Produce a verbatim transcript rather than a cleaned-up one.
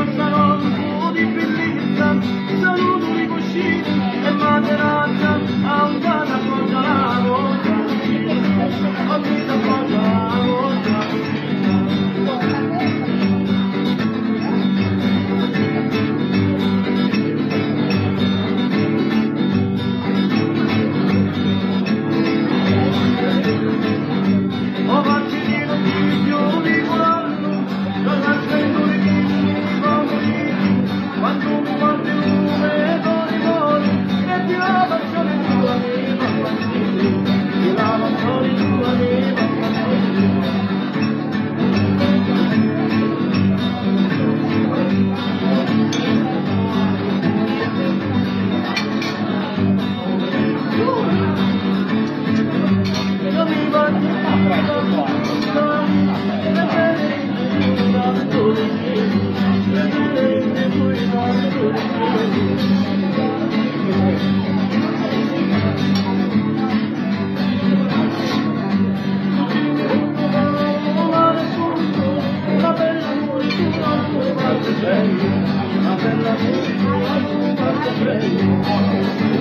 sarò un po' di bellezza, saluto i cuscini e materatta, a un casa appoggia la voglia, a un casa appoggia la voglia. Una bella